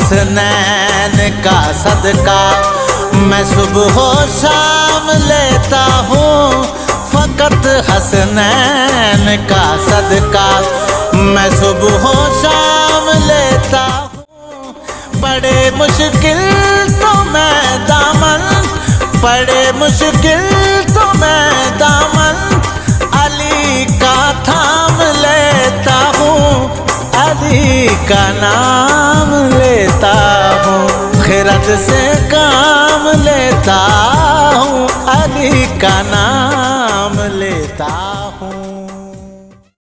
हसनैन का सदका मैं सुबह शाम लेता हूँ। फकत हसनैन का सदका मैं सुबह शाम लेता हूँ। बड़े मुश्किल तो मैं दामन, बड़े मुश्किल तो मैं दामन अली का थाम लेता हूँ। अली का नाम लेता हूँ, खिरत से काम लेता हूँ। अली का नाम लेता हूँ।